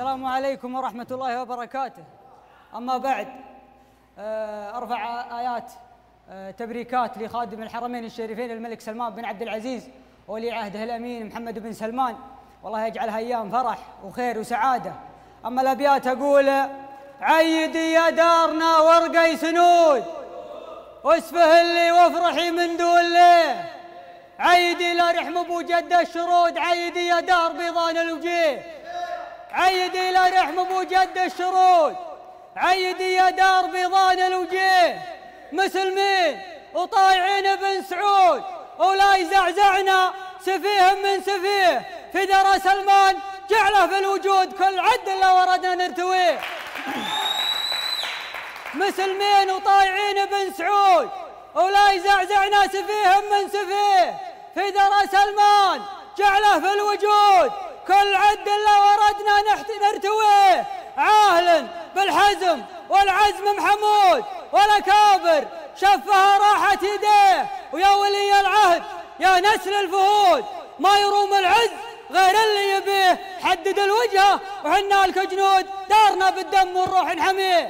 السلام عليكم ورحمة الله وبركاته. أما بعد، أرفع آيات تبريكات لخادم الحرمين الشريفين الملك سلمان بن عبد العزيز وولي عهده الأمين محمد بن سلمان، والله يجعلها أيام فرح وخير وسعادة. أما الأبيات أقول: عيدي يا دارنا ورقي سنود، واسفه اللي وافرحي من دولي، عيدي لا رحم ابو جد الشرود، عيدي يا دار بيضان الوجيه، عيدي لا رحم ابو جد الشرود، عيدي يا دار بيضان الوجيه، مسلمين وطايعين بن سعود، ولا يزعزعنا سفيه من سفيه، في درى سلمان جعله في الوجود، كل عد الا وردنا نرتويه. مسلمين وطايعين بن سعود، ولا يزعزعنا سفيه من سفيه، في درى سلمان جعله في الوجود، كل عد الا وردنا نرتويه. عاهل بالحزم والعزم محمود، والاكابر شفها راحت يديه، ويا ولي العهد يا نسل الفهود، ما يروم العز غير اللي يبيه، حدد الوجهه وحنا لك جنود، دارنا بالدم والروح نحميه.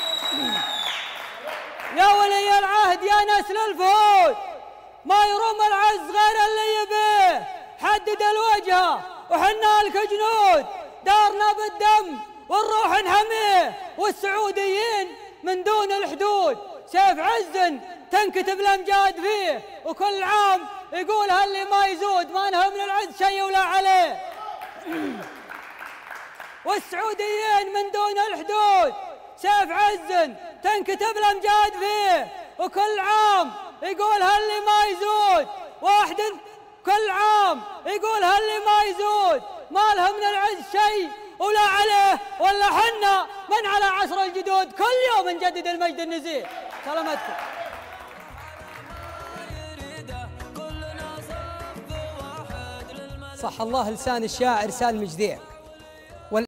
يا ولي العهد يا نسل الفهود، ما يروم العز غير اللي يبيه، حدد الوجهه وحنا لك جنود، دارنا بالدم والروح نحميه. والسعوديين من دون الحدود سيف عز تنكتب الامجاد فيه، وكل عام يقولها اللي ما يزود، ما نهم من العز شيء ولا عليه. والسعوديين من دون الحدود سيف عز تنكتب الامجاد فيه، وكل عام يقولها اللي ما يزود، واحد كل عام يقولها اللي ما يزود، ما لها من العز شيء ولا عليه، ولا حنا من على عصر الجدود، كل يوم نجدد المجد النزيه. سلامتكم. صح الله لسان الشاعر سالم جذيع.